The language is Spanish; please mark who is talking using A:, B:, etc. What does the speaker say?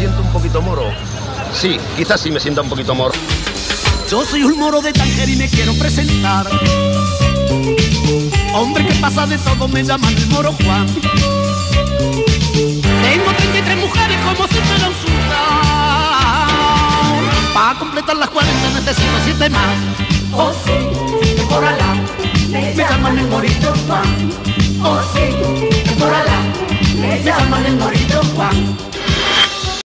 A: siento un poquito moro. Sí, quizás sí me sienta un poquito moro.
B: Yo soy un moro de Tánger y me quiero presentar. Hombre que pasa de todo, me llaman el Moro Juan. Tengo 33 mujeres como si fuera un sultán. Para completar las 40 necesito 7 más.
C: Oh sí, por Alá, me llaman el Morito Juan. Oh sí, por Alá, me llaman el Morito Juan.